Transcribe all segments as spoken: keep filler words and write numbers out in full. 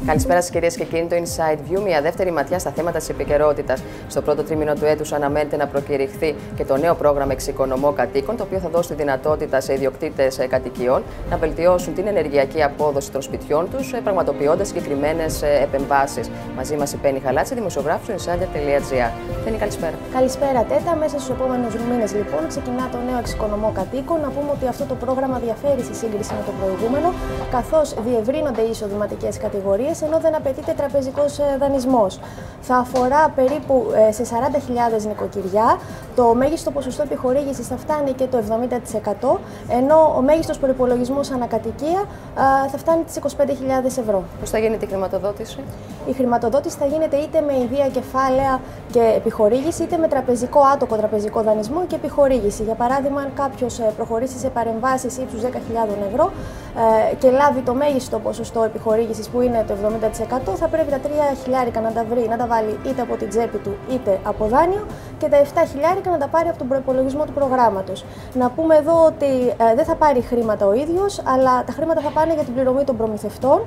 Καλησπέρα σας κυρίες και κύριοι, το Inside View, μια δεύτερη ματιά στα θέματα της επικαιρότητας. Στο πρώτο τρίμηνο του έτους αναμένεται να προκηρυχθεί και το νέο πρόγραμμα Εξοικονομώ Κατοίκων, το οποίο θα δώσει τη δυνατότητα σε ιδιοκτήτες κατοικιών να βελτιώσουν την ενεργειακή απόδοση των σπιτιών τους, πραγματοποιώντας συγκεκριμένες επεμβάσεις. Μαζί μας η Πέννη Χαλάτση, δημοσιογράφος του Insider τελεία gr. Πέννη, καλησπέρα. Καλησπέρα, Τέτα. Μέσα στους επόμενους μήνες, λοιπόν, ξεκινά το νέο Εξοικονομώ Κατοίκων. Να πούμε ότι αυτό το πρόγραμμα διαφέρει σε σύγκριση με το προηγούμενο, καθώς διευρύνονται οι εισοδηματικές κατηγορίες, ενώ δεν απαιτείται τραπεζικός δανεισμός. Θα αφορά περίπου σε σαράντα χιλιάδες νοικοκυριά. Το μέγιστο ποσοστό επιχορήγησης θα φτάνει και το εβδομήντα τοις εκατό, ενώ ο μέγιστος προϋπολογισμός ανακατοικία θα φτάνει τις είκοσι πέντε χιλιάδες ευρώ. Πώς θα γίνεται η χρηματοδότηση? Η χρηματοδότηση θα γίνεται είτε με ιδία κεφάλαια και επιχορήγηση, είτε με τραπεζικό άτοκο, τραπεζικό δανεισμό και επιχορήγηση. Για παράδειγμα, αν κάποιος προχωρήσει σε παρεμβάσεις ύψους δέκα χιλιάδες ευρώ και λάβει το μέγιστο ποσοστό επιχορήγησης που είναι το εβδομήντα τοις εκατό, θα πρέπει τα τρία χιλιάρικα να τα βρει, να τα βάλει είτε από την τσέπη του είτε από δάνειο και τα επτά χιλιάρικα να τα πάρει από τον προϋπολογισμό του προγράμματος. Να πούμε εδώ ότι ε, δεν θα πάρει χρήματα ο ίδιος, αλλά τα χρήματα θα πάνε για την πληρωμή των προμηθευτών.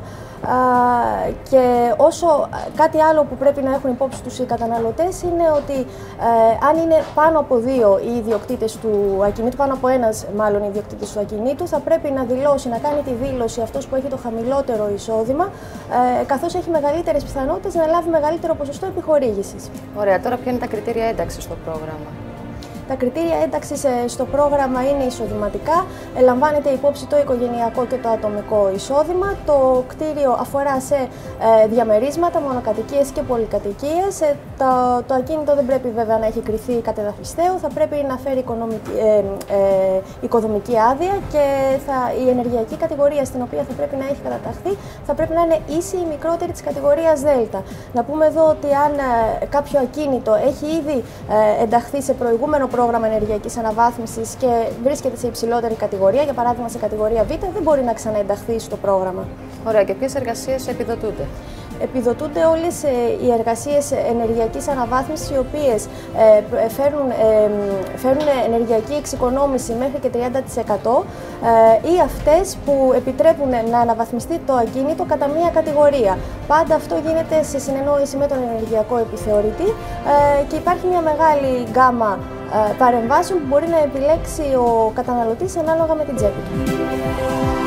Ε, και όσο κάτι άλλο που πρέπει να έχουν υπόψη τους οι καταναλωτές είναι ότι ε, αν είναι πάνω από δύο οι ιδιοκτήτες του ακινήτου, πάνω από ένας μάλλον οι ιδιοκτήτες του ακινήτου, θα πρέπει να δηλώσει, να κάνει τη δήλωση αυτός που έχει το χαμηλότερο εισόδημα, ε, καθώς έχει μεγαλύτερες πιθανότητες να λάβει μεγαλύτερο ποσοστό επιχορήγησης. Ωραία, τώρα ποια είναι τα κριτήρια ένταξης στο πρόγραμμα? Τα κριτήρια ένταξης στο πρόγραμμα είναι εισοδηματικά, λαμβάνεται υπόψη το οικογενειακό και το ατομικό εισόδημα. Το κτίριο αφορά σε ε, διαμερίσματα, μονοκατοικίες και πολυκατοικίες. Ε, το, το ακίνητο δεν πρέπει βέβαια να έχει κριθεί κατεδαφιστέου, θα πρέπει να φέρει οικονομική, ε, ε, οικοδομική άδεια και θα, η ενεργειακή κατηγορία στην οποία θα πρέπει να έχει καταταχθεί θα πρέπει να είναι ίση ή μικρότερη της κατηγορίας Δέλτα. Να πούμε εδώ ότι αν ε, κάποιο ακίνητο έχει ήδη ε, ενταχθεί σε προηγούμενο πρόγραμμα ενεργειακής αναβάθμισης και βρίσκεται σε υψηλότερη κατηγορία, για παράδειγμα σε κατηγορία Β, δεν μπορεί να ξαναενταχθεί στο πρόγραμμα. Ωραία, και ποιες εργασίες επιδοτούνται? Επιδοτούνται όλες ε, οι εργασίες ενεργειακής αναβάθμισης, οι οποίες ε, φέρνουν, ε, φέρνουν ενεργειακή εξοικονόμηση μέχρι και τριάντα τοις εκατό ε, ή αυτές που επιτρέπουν να αναβαθμιστεί το ακίνητο κατά μία κατηγορία. Πάντα αυτό γίνεται σε συνεννόηση με τον ενεργειακό επιθεωρητή ε, και υπάρχει μια μεγάλη γκάμα ε, παρεμβάσεων που μπορεί να επιλέξει ο καταναλωτής ανάλογα με την τσέπη του.